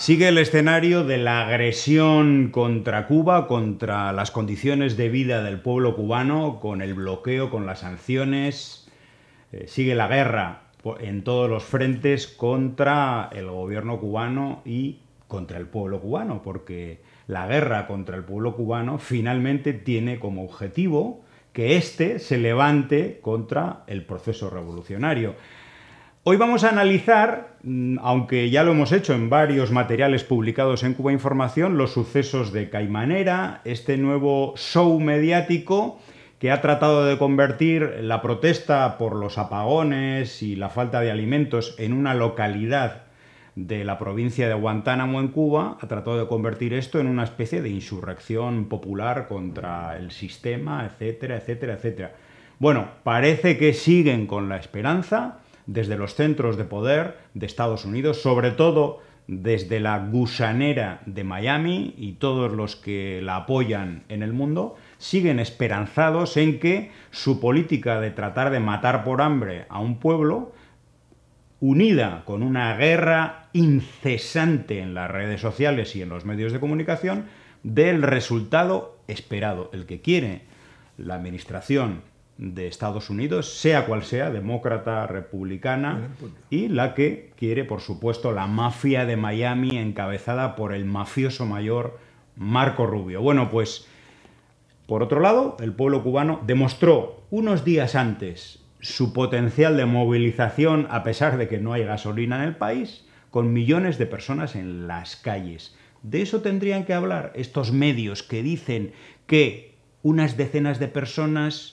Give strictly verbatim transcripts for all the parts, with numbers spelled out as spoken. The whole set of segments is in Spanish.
Sigue el escenario de la agresión contra Cuba, contra las condiciones de vida del pueblo cubano, con el bloqueo, con las sanciones. Eh, sigue la guerra en todos los frentes contra el gobierno cubano y contra el pueblo cubano, porque la guerra contra el pueblo cubano finalmente tiene como objetivo que éste se levante contra el proceso revolucionario. Hoy vamos a analizar, aunque ya lo hemos hecho en varios materiales publicados en Cuba Información, los sucesos de Caimanera, este nuevo show mediático que ha tratado de convertir la protesta por los apagones y la falta de alimentos en una localidad de la provincia de Guantánamo en Cuba, ha tratado de convertir esto en una especie de insurrección popular contra el sistema, etcétera, etcétera, etcétera. Bueno, parece que siguen con la esperanza desde los centros de poder de Estados Unidos, sobre todo desde la gusanera de Miami y todos los que la apoyan en el mundo, siguen esperanzados en que su política de tratar de matar por hambre a un pueblo, unida con una guerra incesante en las redes sociales y en los medios de comunicación, dé el resultado esperado, el que quiere la administración de Estados Unidos, sea cual sea, demócrata, republicana, y la que quiere, por supuesto, la mafia de Miami encabezada por el mafioso mayor Marco Rubio. Bueno, pues, por otro lado, el pueblo cubano demostró unos días antes su potencial de movilización, a pesar de que no hay gasolina en el país, con millones de personas en las calles. De eso tendrían que hablar estos medios que dicen que unas decenas de personas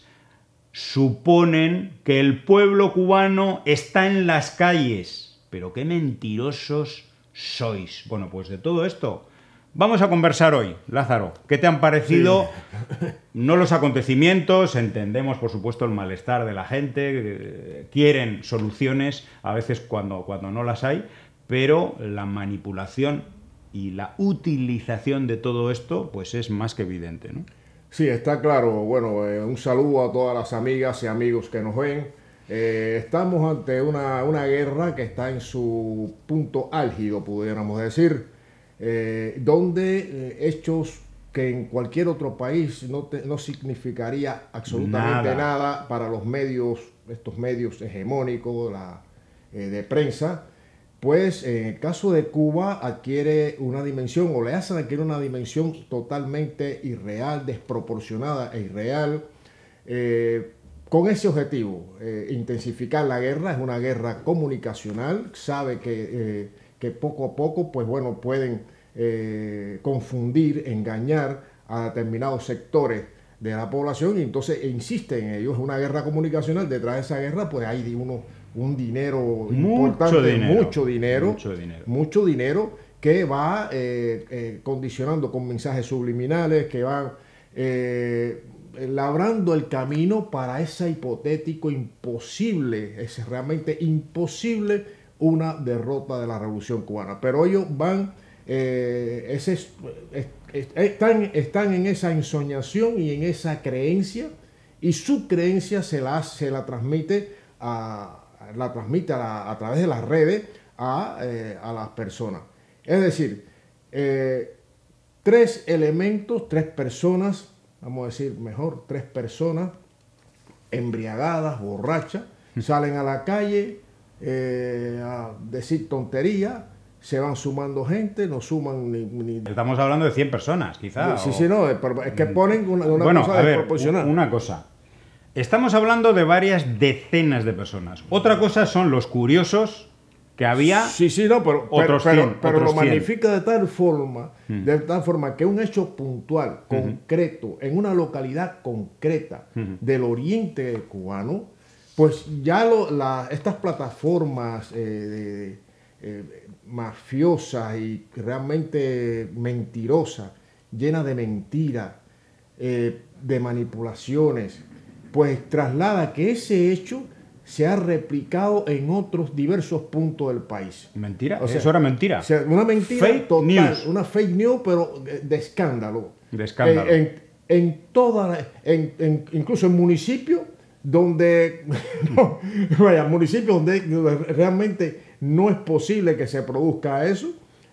suponen que el pueblo cubano está en las calles. Pero qué mentirosos sois. Bueno, pues de todo esto vamos a conversar hoy. Lázaro, ¿qué te han parecido? Sí. No los acontecimientos, entendemos por supuesto el malestar de la gente, eh, quieren soluciones, a veces cuando, cuando no las hay, pero la manipulación y la utilización de todo esto pues es más que evidente, ¿no? Sí, está claro. Bueno, eh, un saludo a todas las amigas y amigos que nos ven. Eh, estamos ante una, una guerra que está en su punto álgido, pudiéramos decir, eh, donde eh, hechos que en cualquier otro país no, te, no significaría absolutamente nada. nada para los medios, estos medios hegemónicos la, eh, de prensa, pues en el caso de Cuba adquiere una dimensión, o le hacen adquirir una dimensión totalmente irreal, desproporcionada e irreal, eh, con ese objetivo, eh, intensificar la guerra. Es una guerra comunicacional, sabe que, eh, que poco a poco, pues bueno, pueden eh, confundir, engañar a determinados sectores de la población, y entonces insisten en ello. Es una guerra comunicacional. Detrás de esa guerra, pues hay uno... un dinero importante, mucho dinero, mucho dinero, mucho dinero, mucho dinero que va eh, eh, condicionando con mensajes subliminales, que van eh, labrando el camino para esa hipotético imposible, es realmente imposible, una derrota de la Revolución Cubana. Pero ellos van, eh, ese, es, es, es, están, están en esa ensoñación y en esa creencia, y su creencia se la, se la transmite a la transmite a, la, a través de las redes a, eh, a las personas. Es decir, eh, tres elementos, tres personas, vamos a decir mejor, tres personas embriagadas, borrachas, salen a la calle eh, a decir tonterías, se van sumando gente, no suman ni... ni... Estamos hablando de cien personas, quizá. Sí, o... sí, no, pero es que ponen una, una bueno, cosa a ver, desproporcional. Una cosa. Estamos hablando de varias decenas de personas. Otra cosa son los curiosos que había. Sí, sí, no, pero, otros pero, cien, pero otros lo magnifica de tal forma, mm. de tal forma que un hecho puntual, concreto, uh-huh. en una localidad concreta uh-huh. del oriente cubano, pues ya lo, la, estas plataformas eh, de, eh, mafiosas y realmente mentirosas, llenas de mentiras, eh, de manipulaciones, pues traslada que ese hecho se ha replicado en otros diversos puntos del país. ¿Mentira? O sea, eso era mentira. O sea, una mentira fake total, news. Una fake news, pero de escándalo. De escándalo. En, en, en toda, en, en, incluso en municipios donde, no, vaya, municipios donde realmente no es posible que se produzca eso,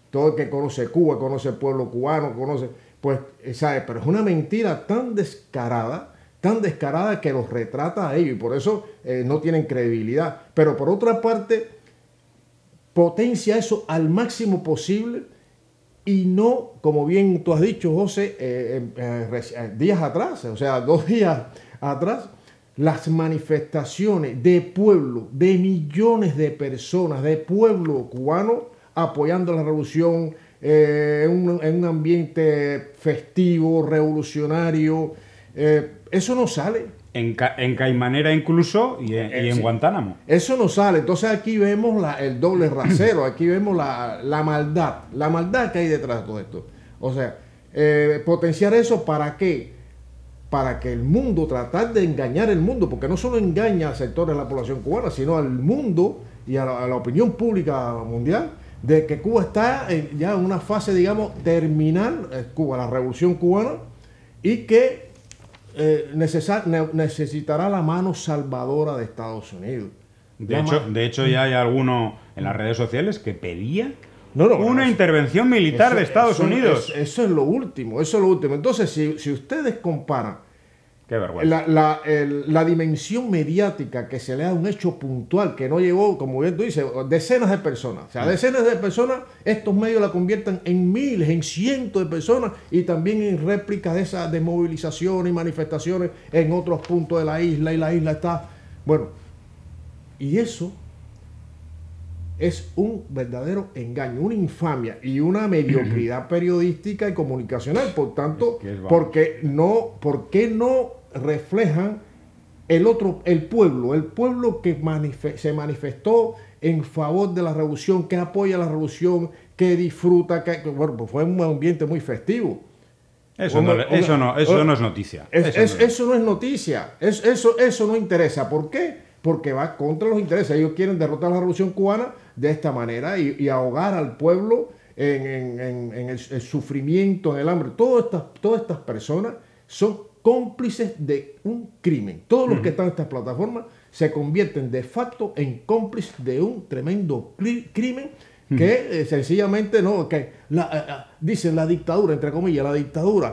todo el que conoce Cuba, conoce el pueblo cubano, conoce, pues, sabe, pero es una mentira tan descarada, tan descarada que los retrata a ellos y por eso eh, no tienen credibilidad. Pero por otra parte, potencia eso al máximo posible y no, como bien tú has dicho, José, eh, eh, eh, días atrás, o sea, dos días atrás, las manifestaciones de pueblo, de millones de personas, de pueblo cubano apoyando la revolución eh, en, un, en un ambiente festivo, revolucionario, eh, eso no sale. En, Ca en Caimanera incluso y en, eh, y en sí. Guantánamo. Eso no sale. Entonces aquí vemos la, el doble rasero, aquí vemos la, la maldad, la maldad que hay detrás de todo esto. O sea, eh, potenciar eso ¿para qué? Para que el mundo, tratar de engañar el mundo, porque no solo engaña a sectores de la población cubana, sino al mundo y a la, a la opinión pública mundial, de que Cuba está en, ya en una fase, digamos, terminal, eh, Cuba, la revolución cubana, y que eh, necesar, ne necesitará la mano salvadora de Estados Unidos. De hecho, de hecho, ya hay alguno en las redes sociales que pedía no, no, una eso, intervención militar eso, de Estados eso, Unidos. Eso, eso es lo último, eso es lo último. Entonces, si, si ustedes comparan Qué vergüenza. La, la, el, la dimensión mediática que se le da a un hecho puntual que no llegó, como bien tú dices, decenas de personas. O sea, decenas de personas, estos medios la convierten en miles, en cientos de personas y también en réplicas de esas desmovilizaciones y manifestaciones en otros puntos de la isla y la isla está... Bueno, y eso es un verdadero engaño, una infamia y una mediocridad periodística y comunicacional. Por tanto, es que es porque no, ¿por qué no reflejan el otro, el pueblo, el pueblo que manif- se manifestó en favor de la revolución, que apoya la revolución, que disfruta, que, bueno, pues fue un ambiente muy festivo. Eso, no, eso, no, eso no es noticia. Es, eso, es, no es. eso no es noticia. Es, eso, eso no interesa. ¿Por qué? Porque va contra los intereses. Ellos quieren derrotar la revolución cubana de esta manera y, y ahogar al pueblo en, en, en, en el, el sufrimiento, en el hambre. Todas estas, todas estas personas son cómplices de un crimen. Todos los que están en estas plataformas se convierten de facto en cómplices de un tremendo crimen que eh, sencillamente no, que la, eh, dicen la dictadura, entre comillas, la dictadura,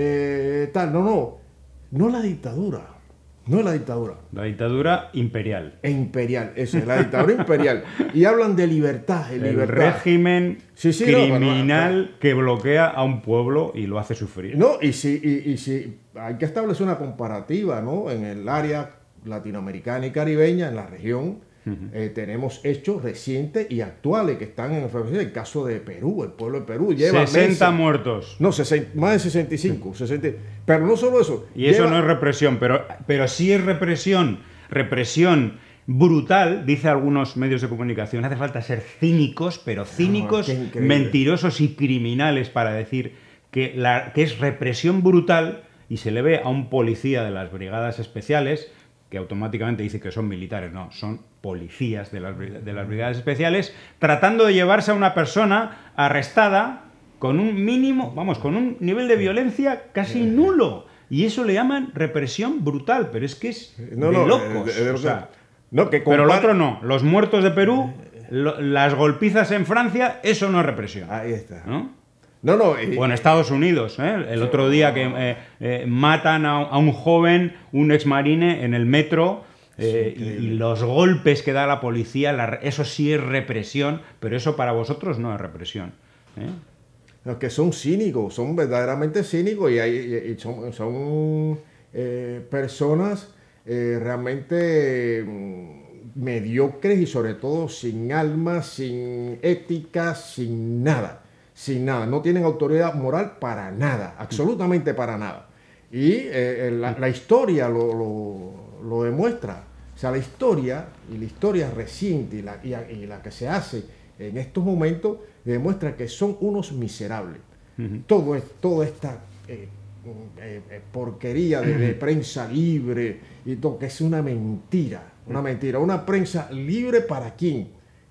eh, tal, no, no, no la dictadura. No es la dictadura. La dictadura imperial. E imperial, eso es, la dictadura imperial. Y hablan de libertad, de el libertad. régimen sí, sí, criminal no, no, no. que bloquea a un pueblo y lo hace sufrir. No, y si, y, y si hay que establecer una comparativa, ¿no? En el área latinoamericana y caribeña, en la región, uh-huh. eh, tenemos hechos recientes y actuales que están en el, el caso de Perú, el pueblo de Perú lleva sesenta meses, muertos. No, sesenta, más de sesenta y cinco, sesenta, pero no solo eso. Y eso lleva, no es represión, pero, pero sí es represión, represión brutal, dice algunos medios de comunicación. Hace falta ser cínicos, pero cínicos, oh, mentirosos y criminales para decir que, la, que es represión brutal y se le ve a un policía de las brigadas especiales que automáticamente dice que son militares, no, son policías de las, de las brigadas especiales, tratando de llevarse a una persona arrestada con un mínimo, vamos, con un nivel de violencia casi nulo. Y eso le llaman represión brutal, pero es que es no, de no, locos. De, de, de, o sea, no, que pero lo otro no, los muertos de Perú, lo, las golpizas en Francia, eso no es represión. Ahí está. ¿No? No, no, y, o en Estados Unidos, ¿eh? El otro día que eh, eh, matan a, a un joven, un exmarine, en el metro, eh, sí, y los golpes que da la policía, la, eso sí es represión, pero eso para vosotros no es represión. ¿eh? Los que son cínicos, son verdaderamente cínicos y, hay, y son, son eh, personas eh, realmente mm, mediocres y sobre todo sin alma, sin ética, sin nada. Sin nada, no tienen autoridad moral para nada, absolutamente para nada. Y eh, la, la historia lo, lo, lo demuestra. O sea, la historia, y la historia reciente y la, y, y la que se hace en estos momentos, demuestra que son unos miserables. Uh-huh. Todo es, toda esta eh, eh, porquería de, de prensa libre, y todo, que es una mentira, una mentira. Una prensa libre para quién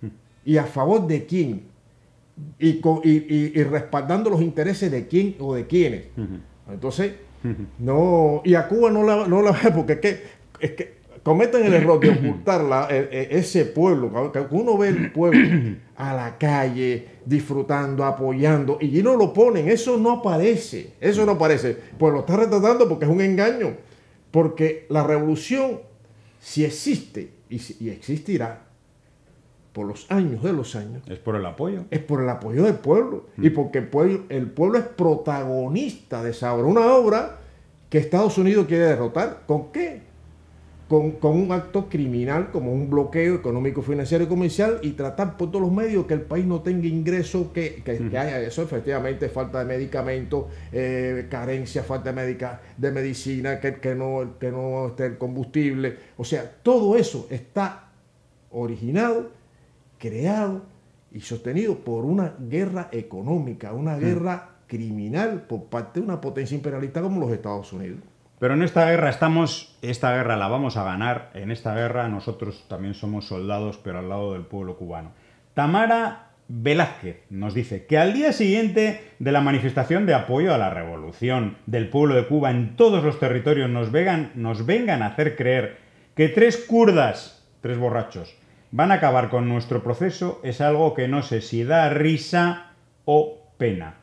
y a favor de quién. Y, con, y, y, y respaldando los intereses de quién o de quiénes. Uh-huh. Entonces, uh-huh. no, y a Cuba no la, no la ve porque es que, es que cometen el error de ocultar la, ese pueblo, que uno ve el pueblo a la calle, disfrutando, apoyando, y no lo ponen, eso no aparece, eso no aparece, pues lo está retratando porque es un engaño, porque la revolución, si existe, y, y existirá, por los años de los años. Es por el apoyo. Es por el apoyo del pueblo. Mm. Y porque el pueblo, el pueblo es protagonista de esa obra. Una obra que Estados Unidos quiere derrotar. ¿Con qué? Con, con un acto criminal como un bloqueo económico, financiero y comercial y tratar por todos los medios que el país no tenga ingresos, que, que, mm. que haya eso, efectivamente, falta de medicamentos, eh, carencia, falta de, medica, de medicina, que, que, no, que no esté el combustible. O sea, todo eso está originado, creado y sostenido por una guerra económica, una guerra mm. criminal por parte de una potencia imperialista como los Estados Unidos. Pero en esta guerra estamos, esta guerra la vamos a ganar, en esta guerra nosotros también somos soldados, pero al lado del pueblo cubano. Tamara Velázquez nos dice que al día siguiente de la manifestación de apoyo a la revolución del pueblo de Cuba en todos los territorios nos vengan, nos vengan a hacer creer que tres kurdas, tres borrachos, van a acabar con nuestro proceso, es algo que no sé si da risa o pena.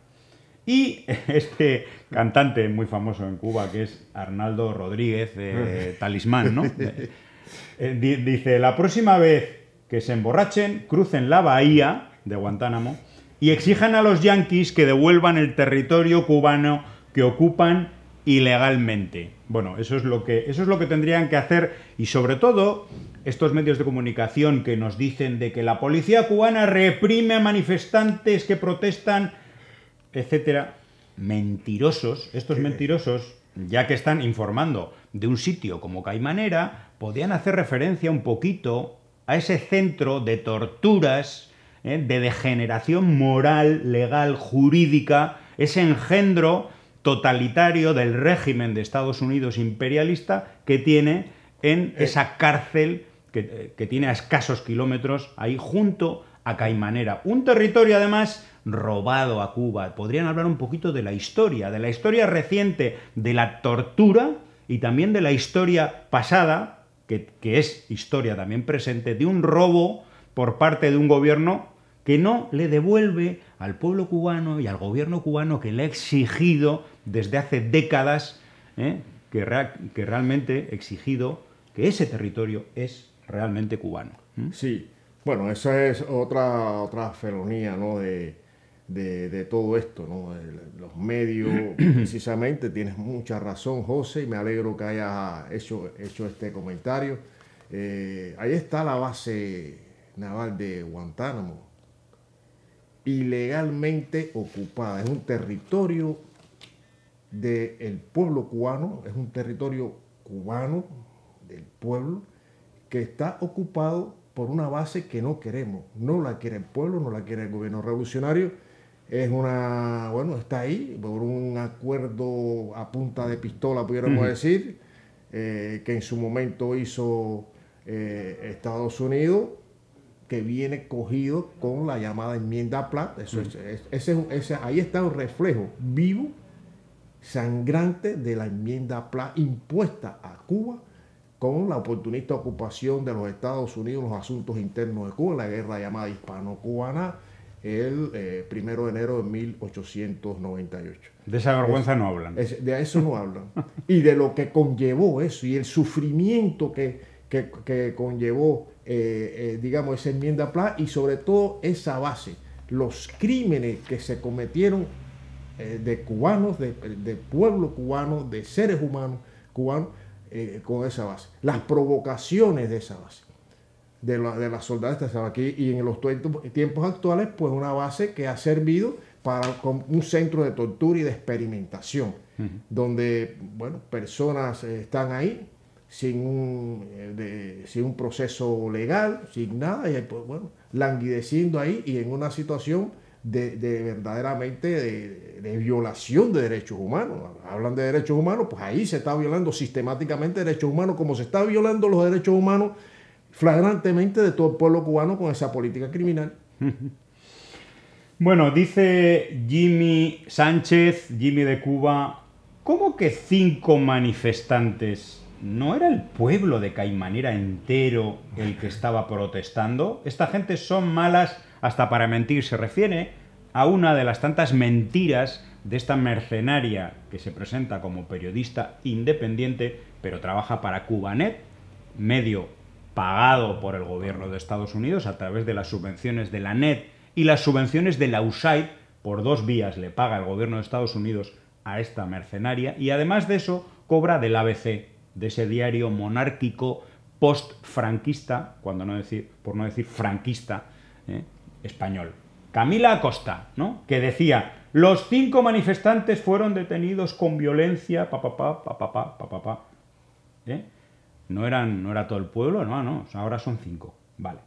Y este cantante muy famoso en Cuba, que es Arnaldo Rodríguez, eh, Talismán, ¿no? Eh, dice, la próxima vez que se emborrachen, crucen la bahía de Guantánamo y exijan a los yanquis que devuelvan el territorio cubano que ocupan ilegalmente. Bueno, eso es lo que, eso es lo que tendrían que hacer y sobre todo estos medios de comunicación que nos dicen de que la policía cubana reprime a manifestantes que protestan, etcétera. Mentirosos, estos mentirosos, ya que están informando de un sitio como Caimanera, podían hacer referencia un poquito a ese centro de torturas, ¿eh? de degeneración moral, legal, jurídica, ese engendro totalitario del régimen de Estados Unidos imperialista que tiene en esa cárcel que, que tiene a escasos kilómetros ahí junto a Caimanera. Un territorio además robado a Cuba. Podrían hablar un poquito de la historia, de la historia reciente de la tortura y también de la historia pasada, que, que es historia también presente, de un robo por parte de un gobierno que no le devuelve al pueblo cubano y al gobierno cubano que le ha exigido desde hace décadas, ¿eh? que, rea que realmente ha exigido que ese territorio es realmente cubano. ¿Mm? Sí, bueno, esa es otra, otra felonía, ¿no? de, de, de todo esto, ¿no? Los medios, precisamente, tienes mucha razón, José, y me alegro que hayas hecho, hecho este comentario. Eh, ahí está la base naval de Guantánamo, ilegalmente ocupada. Es un territorio del pueblo cubano, es un territorio cubano del pueblo que está ocupado por una base que no queremos. No la quiere el pueblo, no la quiere el gobierno revolucionario. Es una, bueno, está ahí por un acuerdo a punta de pistola, pudiéramos uh-huh. decir, eh, que en su momento hizo eh, Estados Unidos, que viene cogido con la llamada enmienda Platt. Eso uh-huh. es, ese, ese, ahí está un reflejo vivo, sangrante de la enmienda Platt impuesta a Cuba con la oportunista ocupación de los Estados Unidos en los asuntos internos de Cuba, la guerra llamada hispano-cubana, el eh, primero de enero de mil ochocientos noventa y ocho. De esa vergüenza es, no hablan. Es, de eso no hablan. Y de lo que conllevó eso, y el sufrimiento que, que, que conllevó, eh, eh, digamos, esa enmienda Platt, y sobre todo esa base, los crímenes que se cometieron eh, de cubanos, de, de pueblo cubano, de seres humanos cubanos, eh, con esa base. Las provocaciones de esa base. de la, de las soldadas aquí y en los tiempos actuales, pues una base que ha servido para un centro de tortura y de experimentación, uh-huh. donde, bueno, personas eh, están ahí sin un, eh, de, sin un proceso legal, sin nada, y pues, bueno, languideciendo ahí y en una situación de, de verdaderamente de, de violación de derechos humanos. Hablan de derechos humanos, pues ahí se está violando sistemáticamente derechos humanos, como se está violando los derechos humanos flagrantemente de todo el pueblo cubano con esa política criminal. Bueno, dice Jimmy Sánchez, Jimmy de Cuba, ¿cómo que cinco manifestantes ¿no era el pueblo de Caimanera entero el que estaba protestando? Esta gente son malas hasta para mentir. Se refiere a una de las tantas mentiras de esta mercenaria que se presenta como periodista independiente, pero trabaja para Cubanet, medio pagado por el gobierno de Estados Unidos a través de las subvenciones de la N E T y las subvenciones de la U S A I D. Por dos vías le paga el gobierno de Estados Unidos a esta mercenaria, y además de eso cobra del A B C, de ese diario monárquico post-franquista, cuando no decir, por no decir franquista, ¿eh? español. Camila Acosta, ¿no? Que decía: los cinco manifestantes fueron detenidos con violencia, pa pa pa pa pa pa pa pa pa. ¿Eh? No eran, no era todo el pueblo, no, no, ahora son cinco. Vale.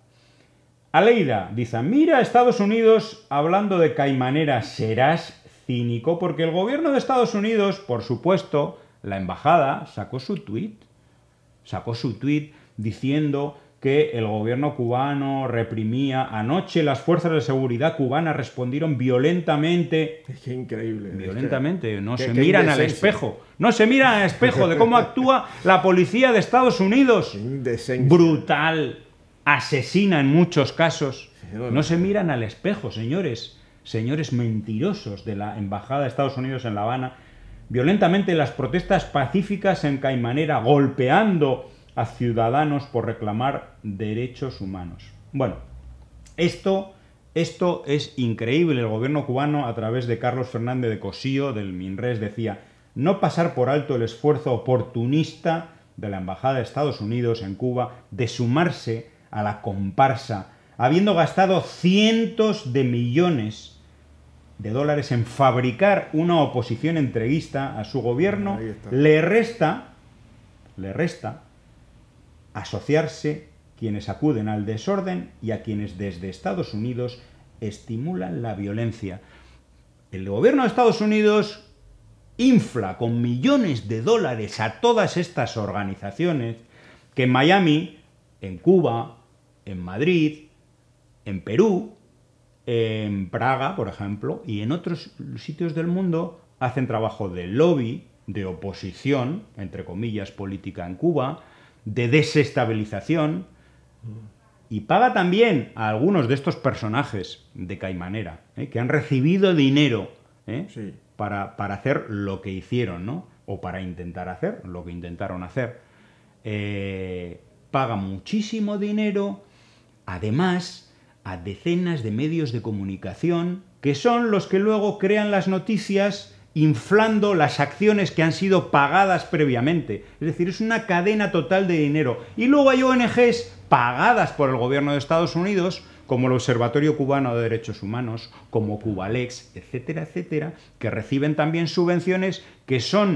Aleida dice: mira, Estados Unidos hablando de Caimanera, serás cínico, porque el gobierno de Estados Unidos, por supuesto, la embajada sacó su tuit, sacó su tuit diciendo que el gobierno cubano reprimía. Anoche las fuerzas de seguridad cubanas respondieron violentamente. Es que increíble. Violentamente, no qué, se qué miran al indecencia. espejo. No se miran al espejo de cómo actúa la policía de Estados Unidos. Qué indecencia. Brutal, asesina en muchos casos. Sí, no, No se miran al espejo, señores. Señores mentirosos de la embajada de Estados Unidos en La Habana. Violentamente las protestas pacíficas en Caimanera, golpeando a ciudadanos por reclamar derechos humanos. Bueno, esto, esto es increíble. El gobierno cubano, a través de Carlos Fernández de Cosío, del MINRES, decía: no pasar por alto el esfuerzo oportunista de la embajada de Estados Unidos en Cuba de sumarse a la comparsa, habiendo gastado cientos de millones de dólares en fabricar una oposición entreguista a su gobierno. Le resta, le resta asociarse quienes acuden al desorden y a quienes desde Estados Unidos estimulan la violencia. El gobierno de Estados Unidos infla con millones de dólares a todas estas organizaciones que en Miami, en Cuba, en Madrid, en Perú, en Praga, por ejemplo, y en otros sitios del mundo hacen trabajo de lobby, de oposición, entre comillas, política en Cuba, de desestabilización, y paga también a algunos de estos personajes de Caimanera, ¿eh? que han recibido dinero ¿eh? sí. para, para hacer lo que hicieron, ¿no? O para intentar hacer lo que intentaron hacer. Eh, paga muchísimo dinero, además, a decenas de medios de comunicación, que son los que luego crean las noticias inflando las acciones que han sido pagadas previamente. Es decir, es una cadena total de dinero. Y luego hay O N Ges pagadas por el gobierno de Estados Unidos, como el Observatorio Cubano de Derechos Humanos, como Cubalex, etcétera, etcétera, que reciben también subvenciones que son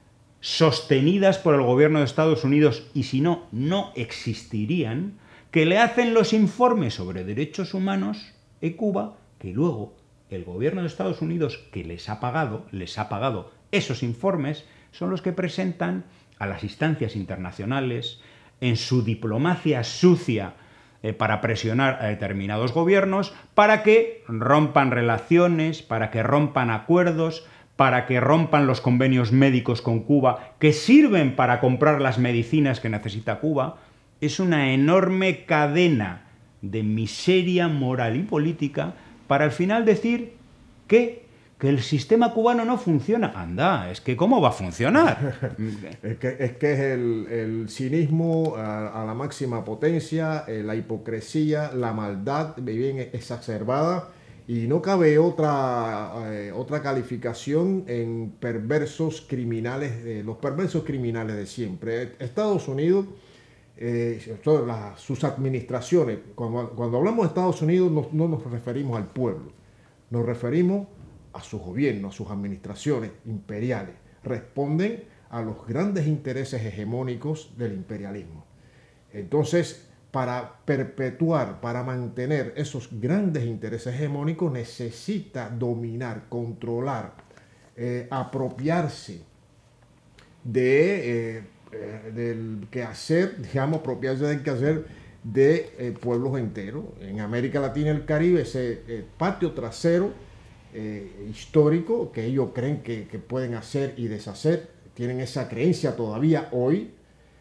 sostenidas por el gobierno de Estados Unidos, y si no, no existirían, que le hacen los informes sobre derechos humanos en Cuba, que luego el gobierno de Estados Unidos, que les ha pagado, les ha pagado esos informes, son los que presentan a las instancias internacionales en su diplomacia sucia eh, para presionar a determinados gobiernos para que rompan relaciones, para que rompan acuerdos, para que rompan los convenios médicos con Cuba, que sirven para comprar las medicinas que necesita Cuba. Es una enorme cadena de miseria moral y política para al final decir que, que el sistema cubano no funciona. Anda, es que ¿cómo va a funcionar? es, que, es que es el, el cinismo a, a la máxima potencia, eh, la hipocresía, la maldad bien exacerbada, y no cabe otra, eh, otra calificación en perversos criminales, eh, los perversos criminales de siempre. Estados Unidos... Eh, todas las, sus administraciones, cuando, cuando hablamos de Estados Unidos no, no nos referimos al pueblo, nos referimos a sus gobiernos, a sus administraciones imperiales. Responden a los grandes intereses hegemónicos del imperialismo. Entonces, para perpetuar, para mantener esos grandes intereses hegemónicos, necesita dominar, controlar, eh, apropiarse de... Eh, del quehacer, digamos, apropiarse del quehacer de eh, pueblos enteros. En América Latina y el Caribe, ese eh, patio trasero eh, histórico que ellos creen que, que pueden hacer y deshacer, tienen esa creencia todavía hoy,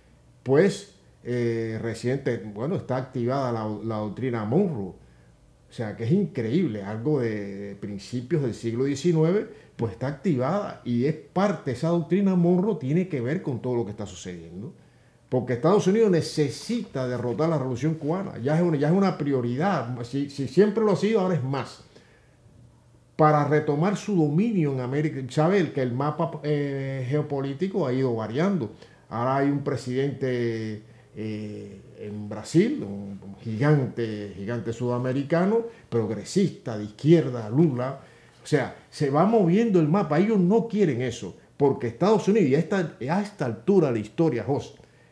pues eh, reciente, bueno, está activada la, la doctrina Monroe. O sea, que es increíble, algo de principios del siglo diecinueve, pues está activada y es parte, esa doctrina Monroe tiene que ver con todo lo que está sucediendo. Porque Estados Unidos necesita derrotar la revolución cubana, ya es una, ya es una prioridad, si, si siempre lo ha sido, ahora es más. Para retomar su dominio en América, sabe que el mapa eh, geopolítico ha ido variando. Ahora hay un presidente eh, en Brasil, un, un gigante, gigante sudamericano, progresista, de izquierda, Lula. O sea, se va moviendo el mapa. Ellos no quieren eso, porque Estados Unidos, y a esta, a esta altura de la historia, José,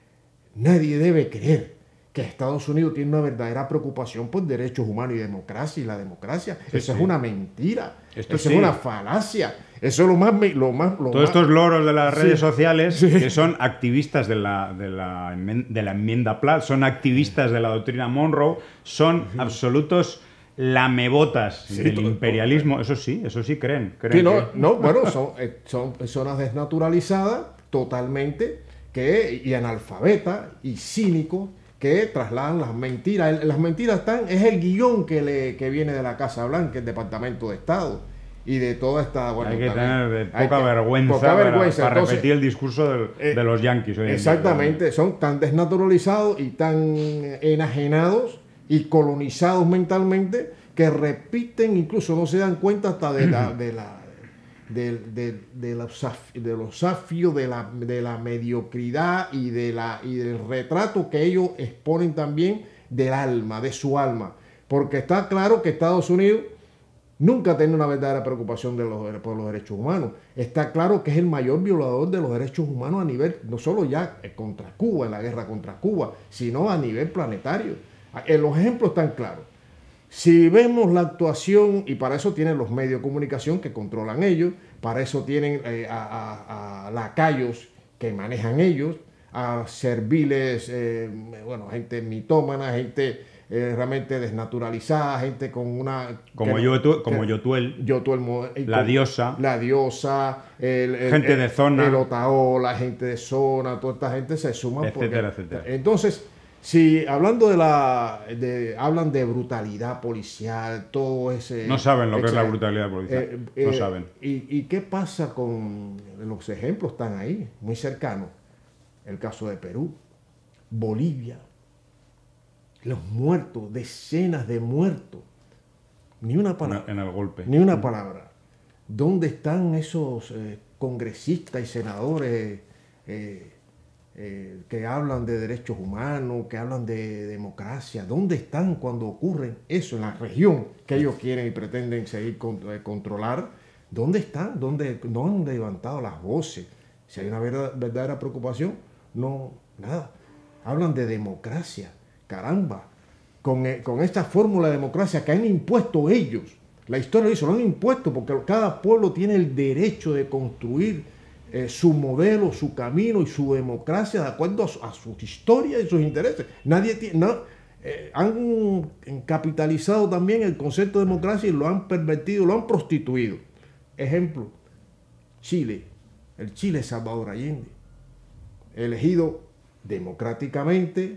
nadie debe creer que Estados Unidos tiene una verdadera preocupación por derechos humanos y democracia, y la democracia. Sí, eso sí. Es una mentira. Esto eso sí. Es una falacia. Eso es lo más... Lo más lo Todos más... estos loros de las redes sí. sociales, sí. que son activistas de la, de la, de la enmienda Platt, son activistas de la doctrina Monroe, son sí. absolutos lamebotas sí, del todo, imperialismo. Todo. Eso sí, eso sí creen. creen sí, no, que... no, bueno, son, son personas desnaturalizadas totalmente, que, y analfabetas y cínicos, que trasladan las mentiras. Las mentiras están, es el guión que, le, que viene de la Casa Blanca, el Departamento de Estado, y de toda esta... Bueno, hay que también, tener poca, que, vergüenza poca vergüenza para, para Entonces, repetir el discurso del, eh, de los yanquis. Hoy exactamente, en son tan desnaturalizados y tan enajenados y colonizados mentalmente que repiten, incluso no se dan cuenta hasta de la... de la De, de, de, los, de los desafíos de la, de la mediocridad y, de la, y del retrato que ellos exponen también del alma, de su alma. Porque está claro que Estados Unidos nunca ha tenido una verdadera preocupación de los, por los derechos humanos. Está claro que es el mayor violador de los derechos humanos a nivel, no solo ya contra Cuba, en la guerra contra Cuba, sino a nivel planetario. Los ejemplos están claros. Si vemos la actuación, y para eso tienen los medios de comunicación que controlan ellos, para eso tienen eh, a, a, a lacayos que manejan ellos, a serviles, eh, bueno, gente mitómana, gente eh, realmente desnaturalizada, gente con una... Como, que, Yotu, como que, Yotuel, Yotuel, la con, diosa, la diosa, el, el, gente el, de zona, el Otaola, gente de zona, toda esta gente se suma. Etcétera, porque, etcétera. Entonces... Si hablando de la... De, hablan de brutalidad policial, todo ese... No saben lo ese, que es la brutalidad policial. Eh, eh, no saben. Y, ¿Y qué pasa con... Los ejemplos están ahí, muy cercanos. El caso de Perú, Bolivia, los muertos, decenas de muertos. Ni una palabra. En el golpe. Ni una palabra. ¿Dónde están esos eh, congresistas y senadores... Eh, Eh, que hablan de derechos humanos, que hablan de democracia? ¿Dónde están cuando ocurre eso en la región que ellos quieren y pretenden seguir con, eh, controlar? ¿Dónde están? ¿Dónde no han levantado las voces? Si hay una verdad, verdadera preocupación, no, nada. Hablan de democracia, caramba, con, eh, con esta fórmula de democracia que han impuesto ellos. La historia dice, lo han impuesto porque cada pueblo tiene el derecho de construir Eh, su modelo, su camino y su democracia de acuerdo a, su, a sus historias y sus intereses. Nadie tiene, no, eh, han capitalizado también el concepto de democracia y lo han pervertido, lo han prostituido. Ejemplo, Chile, el Chile Salvador Allende, elegido democráticamente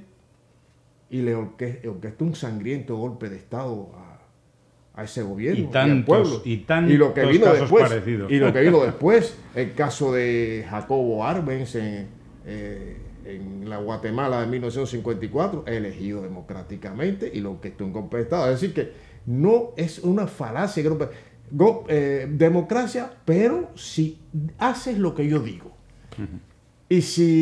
y le orquestó un sangriento golpe de Estado a a ese gobierno y, tantos, y al pueblo. Y, tantos y lo que vino casos después, parecidos. Y lo que vino después, el caso de Jacobo Arbenz en, eh, en la Guatemala de mil novecientos cincuenta y cuatro, elegido democráticamente y lo que estuvo en golpe de Estado. Es decir, que no es una falacia. Go, eh, democracia, pero si haces lo que yo digo. Uh-huh. Y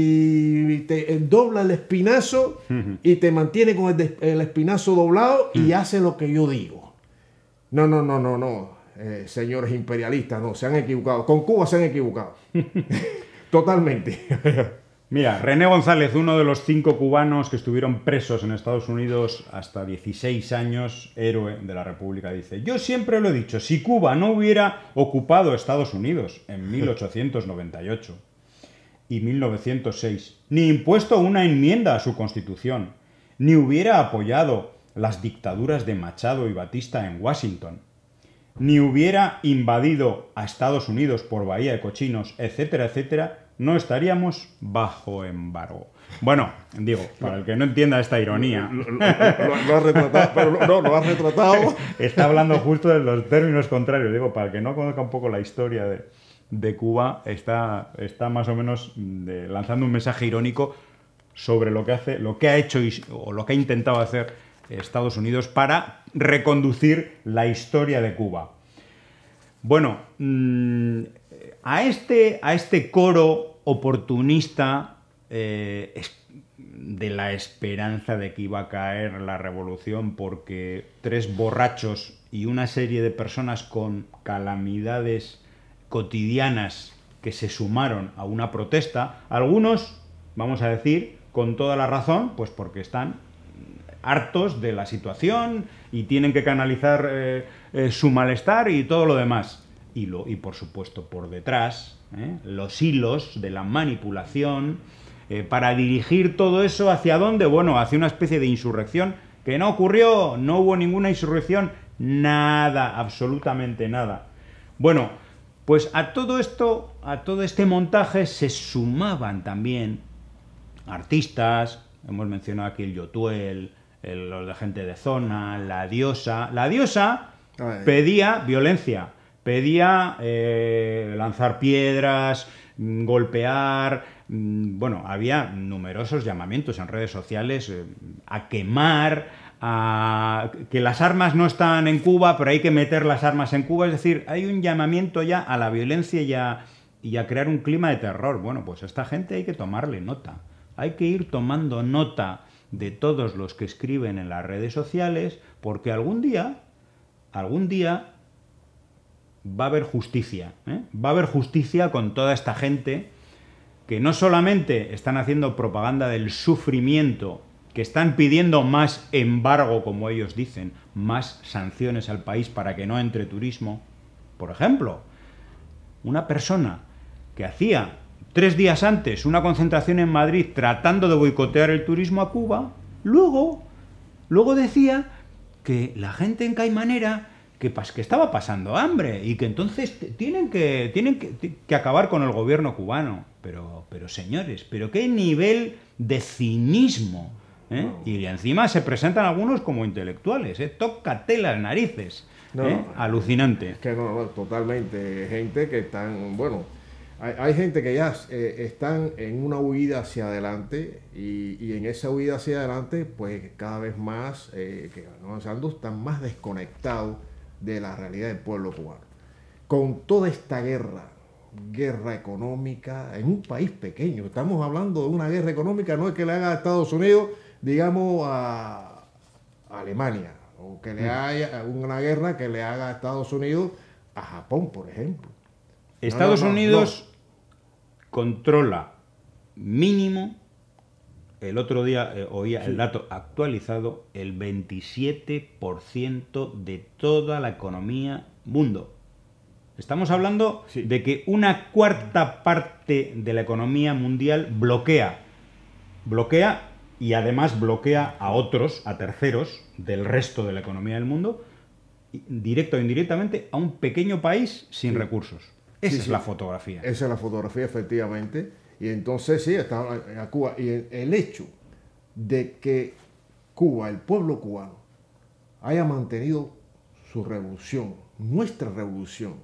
si te dobla el espinazo uh-huh. y te mantiene con el, el espinazo doblado uh-huh. y hace lo que yo digo. No, no, no, no, no, eh, señores imperialistas, no, se han equivocado. Con Cuba se han equivocado. Totalmente. Mira, René González, uno de los cinco cubanos que estuvieron presos en Estados Unidos hasta dieciséis años, héroe de la República, dice: yo siempre lo he dicho, si Cuba no hubiera ocupado Estados Unidos en mil ochocientos noventa y ocho y mil novecientos seis, ni impuesto una enmienda a su constitución, ni hubiera apoyado las dictaduras de Machado y Batista en Washington, ni hubiera invadido a Estados Unidos por Bahía de Cochinos, etcétera, etcétera, no estaríamos bajo embargo. Bueno, digo, para el que no entienda esta ironía. Lo, lo, lo, lo has retratado, pero no, lo has retratado. Está hablando justo de los términos contrarios. Digo, para el que no conozca un poco la historia de, de Cuba, está, está más o menos de, lanzando un mensaje irónico sobre lo que hace, lo que ha hecho y, o lo que ha intentado hacer Estados Unidos para reconducir la historia de Cuba. Bueno, a este, a este coro oportunista eh, de la esperanza de que iba a caer la revolución porque tres borrachos y una serie de personas con calamidades cotidianas que se sumaron a una protesta, algunos, vamos a decir, con toda la razón, pues porque están hartos de la situación y tienen que canalizar eh, eh, su malestar y todo lo demás. Y, lo, y por supuesto, por detrás, ¿eh? los hilos de la manipulación eh, para dirigir todo eso hacia dónde, bueno, hacia una especie de insurrección que no ocurrió, no hubo ninguna insurrección, nada, absolutamente nada. Bueno, pues a todo esto, a todo este montaje se sumaban también artistas, hemos mencionado aquí el Yotuel, el, los de gente de zona, la diosa. La diosa pedía violencia, pedía eh, lanzar piedras, golpear, bueno, había numerosos llamamientos en redes sociales eh, a quemar, a que las armas no están en Cuba, pero hay que meter las armas en Cuba, es decir, hay un llamamiento ya a la violencia y a, y a crear un clima de terror. Bueno, pues a esta gente hay que tomarle nota. Hay que ir tomando nota de todos los que escriben en las redes sociales, porque algún día, algún día va a haber justicia, ¿eh? Va a haber justicia con toda esta gente que no solamente están haciendo propaganda del sufrimiento, que están pidiendo más embargo, como ellos dicen, más sanciones al país para que no entre turismo. Por ejemplo, una persona que hacía tres días antes una concentración en Madrid tratando de boicotear el turismo a Cuba, luego, luego decía que la gente en Caimanera que, que estaba pasando hambre y que entonces tienen que, tienen que, que acabar con el gobierno cubano. Pero, pero señores, ¿pero qué nivel de cinismo? ¿Eh? No. Y encima se presentan algunos como intelectuales, ¿eh? Tócate las narices. No, ¿eh? Alucinante. Es que no, no, totalmente. Gente que están, bueno, hay, hay gente que ya eh, están en una huida hacia adelante y, y en esa huida hacia adelante, pues cada vez más eh, que van avanzando, están más desconectados de la realidad del pueblo cubano. Con toda esta guerra, guerra económica, en un país pequeño, estamos hablando de una guerra económica, no es que le haga a Estados Unidos, digamos, a, a Alemania, o que le haya una guerra que le haga a Estados Unidos a Japón, por ejemplo. Estados no, no, no, Unidos no. controla mínimo, el otro día eh, oía sí. el dato actualizado, el veintisiete por ciento de toda la economía mundo. Estamos hablando sí. de que una cuarta parte de la economía mundial bloquea, bloquea y además bloquea a otros, a terceros del resto de la economía del mundo, directo o indirectamente a un pequeño país sin sí. recursos. Esa sí, es sí. la fotografía. Esa es la fotografía, efectivamente. Y entonces sí, está en Cuba. Y el, el hecho de que Cuba, el pueblo cubano, haya mantenido su revolución, nuestra revolución,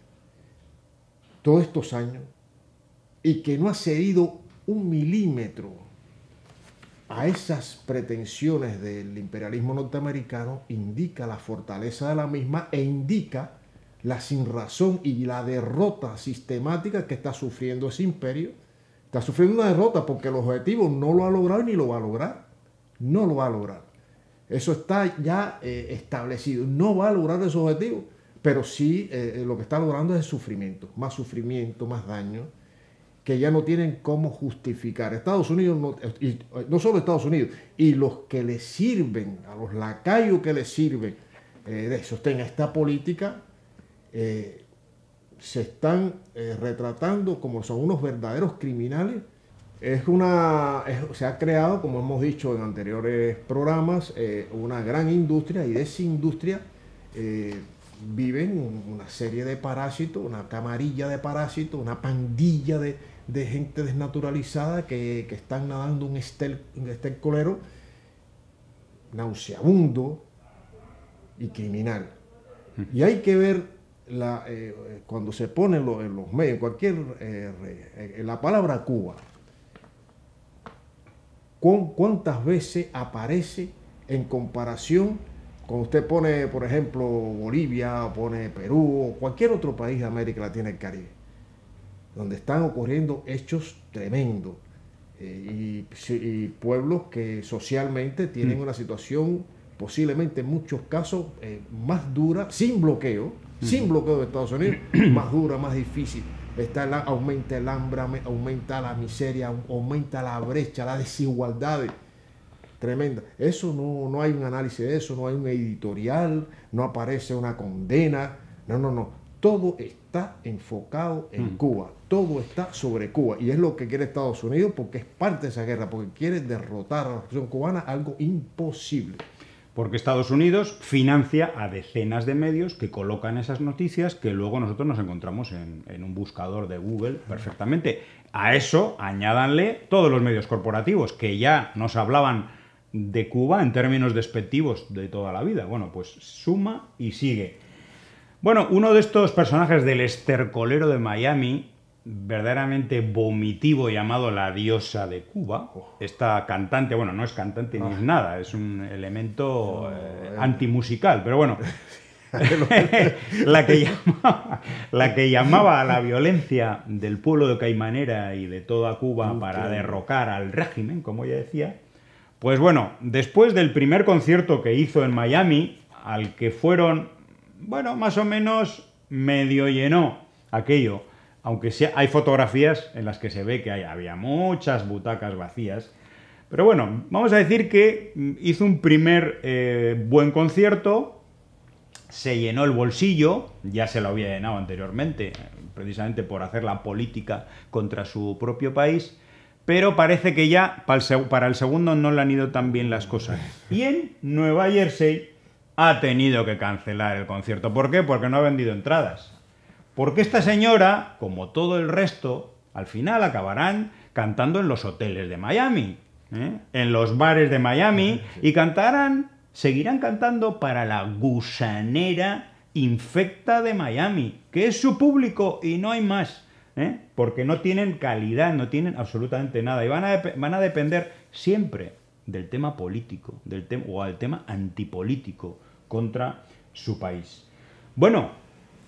todos estos años, y que no ha cedido un milímetro a esas pretensiones del imperialismo norteamericano, indica la fortaleza de la misma e indica la sinrazón y la derrota sistemática que está sufriendo ese imperio. Está sufriendo una derrota porque el objetivo no lo ha logrado ni lo va a lograr. No lo va a lograr. Eso está ya eh, establecido. No va a lograr esos objetivos, pero sí eh, lo que está logrando es el sufrimiento. Más sufrimiento, más daño, que ya no tienen cómo justificar. Estados Unidos, no, y, no solo Estados Unidos, y los que le sirven, a los lacayos que le sirven eh, de sostener esta política, eh, se están eh, retratando como son unos verdaderos criminales. Es una, es, se ha creado, como hemos dicho en anteriores programas, eh, una gran industria, y de esa industria eh, viven una serie de parásitos, una camarilla de parásitos, una pandilla de, de gente desnaturalizada que, que están nadando un estel, un estercolero nauseabundo y criminal. Y hay que ver la, eh, cuando se pone en, lo, en los medios, cualquier eh, eh, la palabra Cuba, ¿cuántas veces aparece en comparación cuando usted pone, por ejemplo, Bolivia, pone Perú o cualquier otro país de América Latina y el Caribe, donde están ocurriendo hechos tremendos eh, y, y pueblos que socialmente tienen mm. una situación posiblemente en muchos casos eh, más dura, sin bloqueo, mm. sin bloqueo de Estados Unidos, más dura, más difícil. Está el, aumenta el hambre, aumenta la miseria, aumenta la brecha, la desigualdad tremenda. Eso no, no hay un análisis de eso, no hay un editorial, no aparece una condena, no, no, no. Todo está enfocado en mm. Cuba, todo está sobre Cuba y es lo que quiere Estados Unidos porque es parte de esa guerra, porque quiere derrotar a la revolución cubana, algo imposible. Porque Estados Unidos financia a decenas de medios que colocan esas noticias que luego nosotros nos encontramos en, en un buscador de Google perfectamente. A eso añádanle todos los medios corporativos que ya nos hablaban de Cuba en términos despectivos de toda la vida. Bueno, pues suma y sigue. Bueno, uno de estos personajes del estercolero de Miami, verdaderamente vomitivo, llamado la diosa de Cuba, esta cantante, bueno, no es cantante ni es nada, es un elemento eh, antimusical, pero bueno, la, que llamaba, la que llamaba a la violencia del pueblo de Caimanera y de toda Cuba para derrocar al régimen, como ella decía, pues bueno, después del primer concierto que hizo en Miami, al que fueron, bueno, más o menos medio llenó aquello, aunque sí hay fotografías en las que se ve que hay, había muchas butacas vacías. Pero bueno, vamos a decir que hizo un primer eh, buen concierto, se llenó el bolsillo, ya se lo había llenado anteriormente, precisamente por hacer la política contra su propio país, pero parece que ya para el, para el segundo no le han ido tan bien las cosas. Y en Nueva Jersey ha tenido que cancelar el concierto. ¿Por qué? Porque no ha vendido entradas. Porque esta señora, como todo el resto, al final acabarán cantando en los hoteles de Miami, ¿eh? en los bares de Miami, y cantarán, seguirán cantando para la gusanera infecta de Miami, que es su público y no hay más, ¿eh? porque no tienen calidad, no tienen absolutamente nada, y van a, van a depender siempre del tema político, del tema, o al tema antipolítico contra su país. Bueno,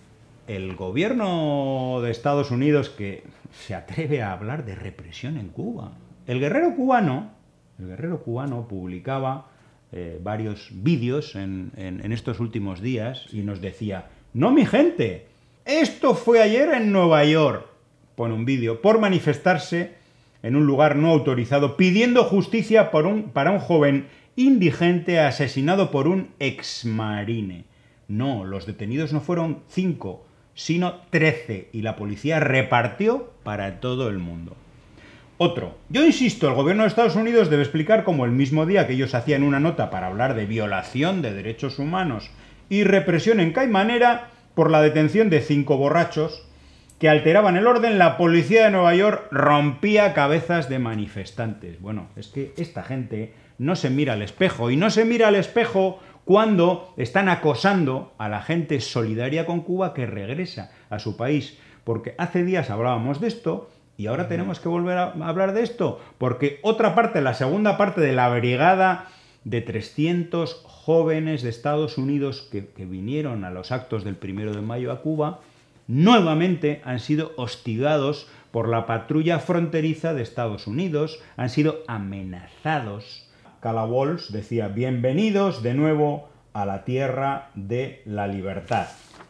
el gobierno de Estados Unidos que se atreve a hablar de represión en Cuba. El guerrero cubano, el guerrero cubano publicaba eh, varios vídeos en, en, en estos últimos días y nos decía, no mi gente, esto fue ayer en Nueva York, pone un vídeo, por manifestarse en un lugar no autorizado, pidiendo justicia por un, para un joven indigente asesinado por un exmarine. No, los detenidos no fueron cinco, sino trece, y la policía repartió para todo el mundo. Otro. Yo insisto, el gobierno de Estados Unidos debe explicar cómo el mismo día que ellos hacían una nota para hablar de violación de derechos humanos y represión en Caimanera por la detención de cinco borrachos que alteraban el orden, la policía de Nueva York rompía cabezas de manifestantes. Bueno, es que esta gente no se mira al espejo, y no se mira al espejo cuando están acosando a la gente solidaria con Cuba que regresa a su país. Porque hace días hablábamos de esto y ahora tenemos que volver a hablar de esto. Porque otra parte, la segunda parte de la brigada de trescientos jóvenes de Estados Unidos que, que vinieron a los actos del primero de mayo a Cuba, nuevamente han sido hostigados por la patrulla fronteriza de Estados Unidos, han sido amenazados. Cala Walsh decía, bienvenidos de nuevo a la tierra de la libertad.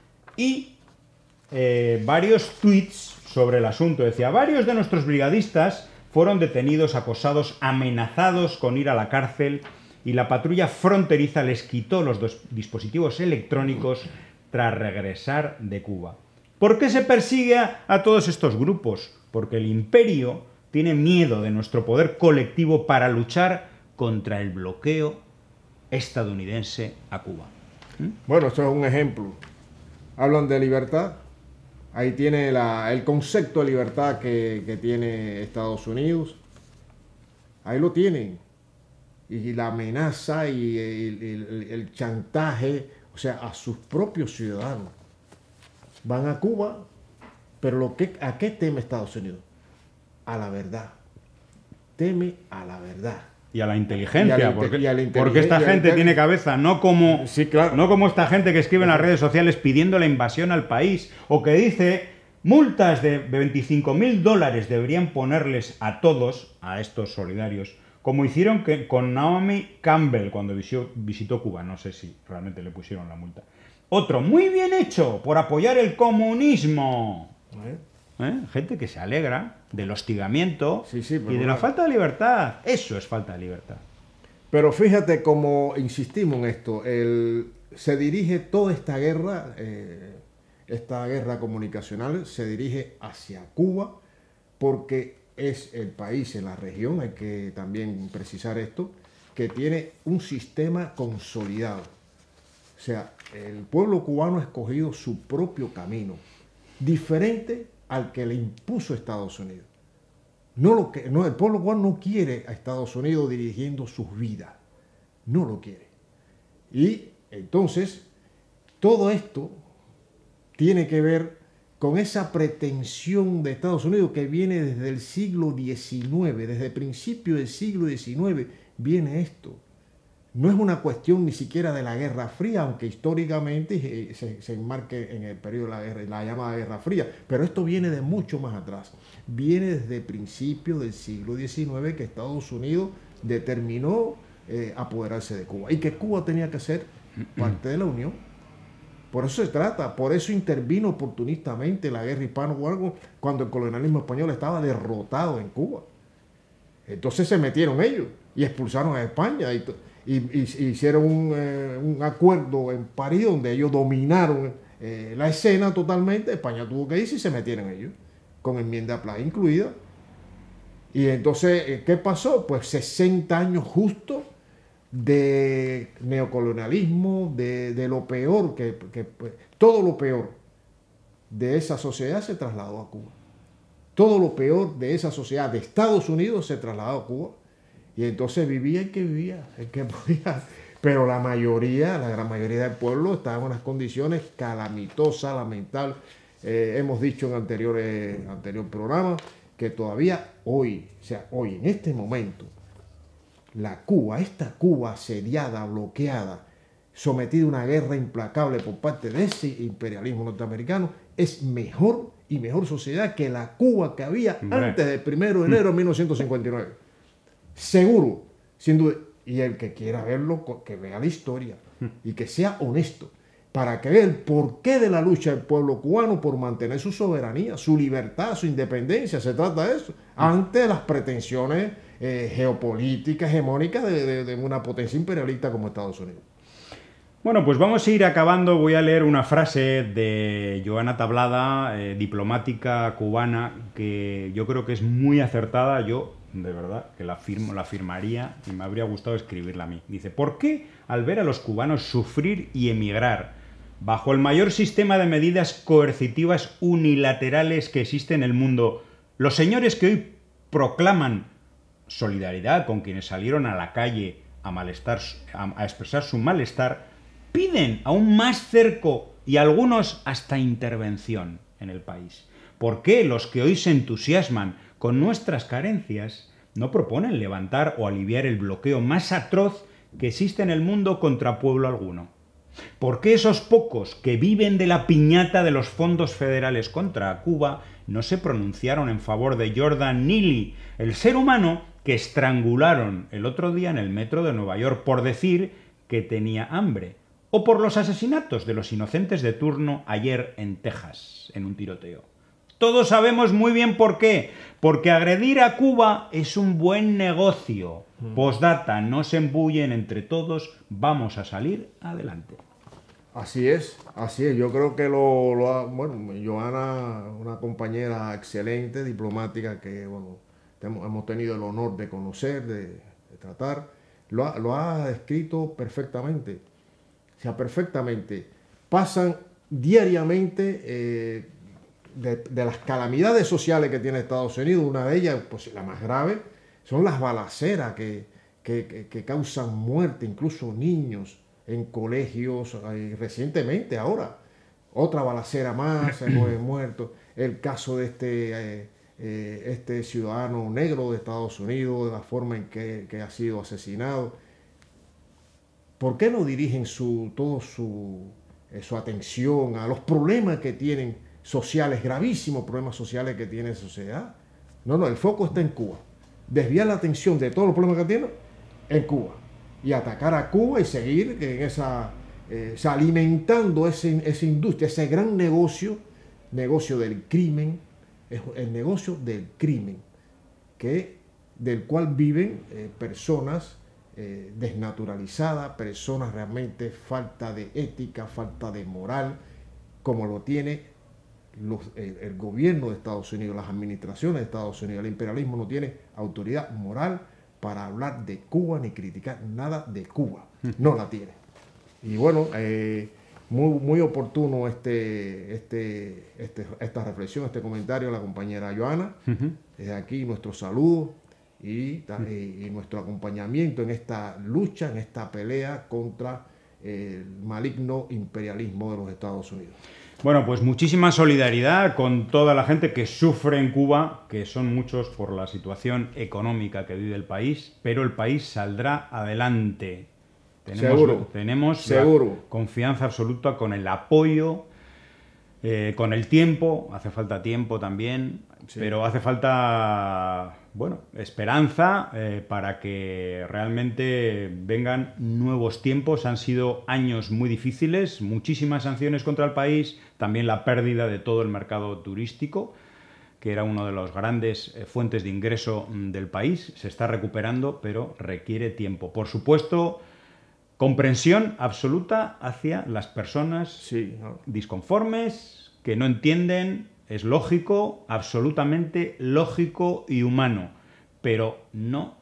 Y eh, varios tweets sobre el asunto. Decía, varios de nuestros brigadistas fueron detenidos, acosados, amenazados con ir a la cárcel, y la patrulla fronteriza les quitó los dos dispositivos electrónicos tras regresar de Cuba. ¿Por qué se persigue a, a todos estos grupos? Porque el imperio tiene miedo de nuestro poder colectivo para luchar contra el bloqueo estadounidense a Cuba. ¿Mm? Bueno, esto es un ejemplo hablan de libertad. Ahí tiene la, el concepto de libertad que, que tiene Estados Unidos. Ahí lo tienen. Y la amenaza y el, el, el chantaje, o sea, a sus propios ciudadanos. Van a Cuba, pero lo que, ¿a qué teme Estados Unidos? A la verdad. Teme a la verdad. Y a la inteligencia, y a la, porque, y a la inteligencia, porque esta gente tiene cabeza, no como, sí, claro. no como esta gente que escribe en las redes sociales pidiendo la invasión al país, o que dice multas de veinticinco mil dólares deberían ponerles a todos, a estos solidarios, como hicieron que, con Naomi Campbell cuando visitó, visitó Cuba. No sé si realmente le pusieron la multa. Otro, muy bien hecho, por apoyar el comunismo. ¿Eh? ¿Eh? Gente que se alegra del hostigamiento sí, sí, y de bueno, la falta de libertad. Eso es falta de libertad. Pero fíjate cómo insistimos en esto. El, se dirige toda esta guerra, eh, esta guerra comunicacional, se dirige hacia Cuba porque es el país en la región, hay que también precisar esto, que tiene un sistema consolidado. O sea, el pueblo cubano ha escogido su propio camino, diferente al que le impuso Estados Unidos. No lo que, no, el pueblo cubano no quiere a Estados Unidos dirigiendo sus vidas. No lo quiere. Y entonces, todo esto tiene que ver con esa pretensión de Estados Unidos que viene desde el siglo diecinueve, desde el principio del siglo diecinueve viene esto. No es una cuestión ni siquiera de la Guerra Fría, aunque históricamente se, se enmarque en el periodo de la, guerra, la llamada Guerra Fría, pero esto viene de mucho más atrás. Viene desde el principio del siglo diecinueve que Estados Unidos determinó eh, apoderarse de Cuba y que Cuba tenía que ser parte de la Unión. Por eso se trata, por eso intervino oportunistamente la guerra hispano-cubana cuando el colonialismo español estaba derrotado en Cuba. Entonces se metieron ellos y expulsaron a España y, y, y hicieron un, eh, un acuerdo en París donde ellos dominaron eh, la escena totalmente. España tuvo que irse y se metieron ellos, con enmienda Plaza incluida. Y entonces, ¿qué pasó? Pues sesenta años justo de neocolonialismo, de, de lo peor, que, que todo lo peor de esa sociedad se trasladó a Cuba. Todo lo peor de esa sociedad de Estados Unidos se trasladó a Cuba. Y entonces vivía el que vivía, el que podía. Pero la mayoría, la gran mayoría del pueblo estaba en unas condiciones calamitosas, lamentables. Eh, hemos dicho en anteriores anterior programas que todavía hoy, o sea, hoy, en este momento, la Cuba, esta Cuba asediada, bloqueada, sometida a una guerra implacable por parte de ese imperialismo norteamericano, es mejor y mejor sociedad que la Cuba que había Hombre. antes del primero de enero de mil novecientos cincuenta y nueve. Seguro, sin duda. Y el que quiera verlo, que vea la historia y que sea honesto, para que vea el porqué de la lucha del pueblo cubano por mantener su soberanía, su libertad, su independencia. Se trata de eso, ante las pretensiones eh, geopolíticas, hegemónicas de, de, de una potencia imperialista como Estados Unidos. Bueno, pues vamos a ir acabando. Voy a leer una frase de Joana Tablada, eh, diplomática cubana, que yo creo que es muy acertada. Yo, de verdad, que la, firmo, la firmaría y me habría gustado escribirla a mí. Dice, ¿por qué al ver a los cubanos sufrir y emigrar bajo el mayor sistema de medidas coercitivas unilaterales que existe en el mundo, los señores que hoy proclaman solidaridad con quienes salieron a la calle a, malestar, a, a expresar su malestar, piden aún más cerco y algunos hasta intervención en el país? ¿Por qué los que hoy se entusiasman con nuestras carencias no proponen levantar o aliviar el bloqueo más atroz que existe en el mundo contra pueblo alguno? ¿Por qué esos pocos que viven de la piñata de los fondos federales contra Cuba no se pronunciaron en favor de Jordan Neely, el ser humano que estrangularon el otro día en el metro de Nueva York por decir que tenía hambre? ¿O por los asesinatos de los inocentes de turno ayer en Texas, en un tiroteo? Todos sabemos muy bien por qué. Porque agredir a Cuba es un buen negocio. Mm. Postdata, no se embullen entre todos, vamos a salir adelante. Así es, así es. Yo creo que lo, lo ha, bueno, Joana, una compañera excelente, diplomática, que bueno, hemos, hemos tenido el honor de conocer, de, de tratar, lo ha, lo ha descrito perfectamente. O sea, perfectamente. Pasan diariamente eh, de, de las calamidades sociales que tiene Estados Unidos. Una de ellas, pues la más grave, son las balaceras que, que, que, que causan muerte, incluso niños en colegios. Eh, recientemente, ahora, otra balacera más, nueve muertos. El caso de este, eh, eh, este ciudadano negro de Estados Unidos, de la forma en que, que ha sido asesinado. ¿Por qué no dirigen su, todo su, eh, su atención a los problemas que tienen sociales, gravísimos problemas sociales que tiene la sociedad? No, no, el foco está en Cuba. Desviar la atención de todos los problemas que tiene en Cuba. Y atacar a Cuba y seguir en esa, eh, o sea, alimentando ese, esa industria, ese gran negocio, negocio del crimen, el negocio del crimen, que, del cual viven eh, personas Eh, desnaturalizada, personas realmente falta de ética, falta de moral, como lo tiene los, el, el gobierno de Estados Unidos, las administraciones de Estados Unidos. El imperialismo no tiene autoridad moral para hablar de Cuba ni criticar nada de Cuba, no la tiene. Y bueno, eh, muy, muy oportuno este, este, este, esta reflexión, este comentario de la compañera Joana. Uh-huh. Desde aquí nuestro saludo. Y, y, y nuestro acompañamiento en esta lucha, en esta pelea contra el maligno imperialismo de los Estados Unidos. Bueno, pues muchísima solidaridad con toda la gente que sufre en Cuba, que son muchos por la situación económica que vive el país, pero el país saldrá adelante. Tenemos, seguro, tenemos seguro. Confianza absoluta con el apoyo, eh, con el tiempo, hace falta tiempo también, sí. Pero hace falta... bueno, esperanza eh, para que realmente vengan nuevos tiempos. Han sido años muy difíciles, muchísimas sanciones contra el país, también la pérdida de todo el mercado turístico, que era una de las grandes eh, fuentes de ingreso del país. Se está recuperando, pero requiere tiempo. Por supuesto, comprensión absoluta hacia las personas sí, ¿no? disconformes, que no entienden. Es lógico, absolutamente lógico y humano, pero no,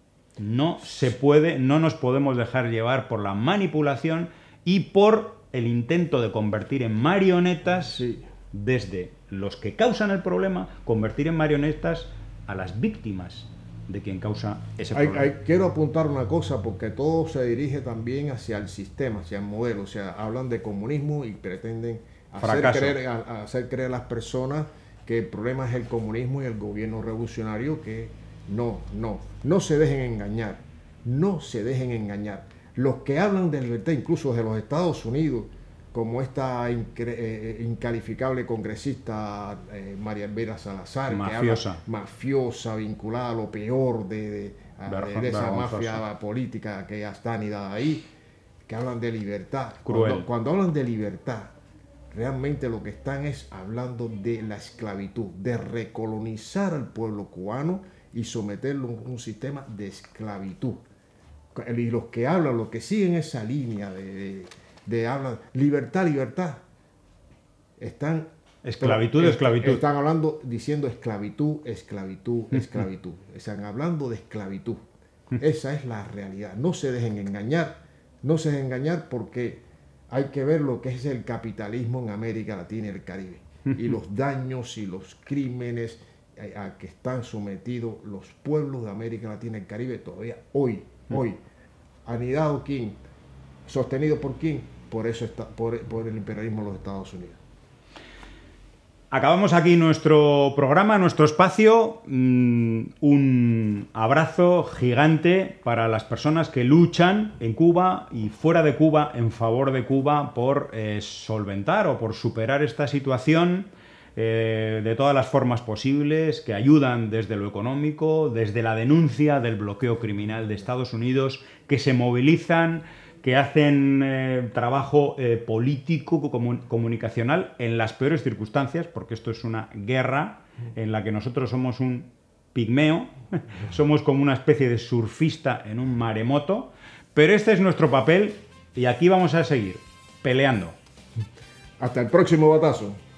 no se puede, no nos podemos dejar llevar por la manipulación y por el intento de convertir en marionetas, sí. desde los que causan el problema, convertir en marionetas a las víctimas de quien causa ese hay, problema. Hay, quiero apuntar una cosa, porque todo se dirige también hacia el sistema, hacia el modelo, o sea, hablan de comunismo y pretenden... Hacer creer, a, hacer creer a las personas que el problema es el comunismo y el gobierno revolucionario, que no, no, no se dejen engañar, no se dejen engañar. Los que hablan de libertad, incluso desde los Estados Unidos, como esta incre, eh, incalificable congresista eh, María Elvira Salazar, mafiosa. que habla, mafiosa, vinculada a lo peor de, de, de, de esa mafia política que ya está anidada ahí, que hablan de libertad. Cuando, cuando hablan de libertad, realmente lo que están es hablando de la esclavitud, de recolonizar al pueblo cubano y someterlo a un sistema de esclavitud. Y los que hablan, los que siguen esa línea de, de, de hablar libertad, libertad, están... Esclavitud, pero, esclavitud. Están hablando, diciendo esclavitud, esclavitud, esclavitud. Están hablando de esclavitud. Esa es la realidad. No se dejen engañar, no se dejen engañar porque... hay que ver lo que es el capitalismo en América Latina y el Caribe y los daños y los crímenes a que están sometidos los pueblos de América Latina y el Caribe todavía hoy, hoy. Anidado quién, sostenido por quién, por eso está, por, por el imperialismo de los Estados Unidos. Acabamos aquí nuestro programa, nuestro espacio. Un abrazo gigante para las personas que luchan en Cuba y fuera de Cuba en favor de Cuba por eh, solventar o por superar esta situación eh, de todas las formas posibles, que ayudan desde lo económico, desde la denuncia del bloqueo criminal de Estados Unidos, que se movilizan, que hacen eh, trabajo eh, político, comun comunicacional en las peores circunstancias, porque esto es una guerra en la que nosotros somos un pigmeo, somos como una especie de surfista en un maremoto, pero este es nuestro papel y aquí vamos a seguir peleando. Hasta el próximo batazo.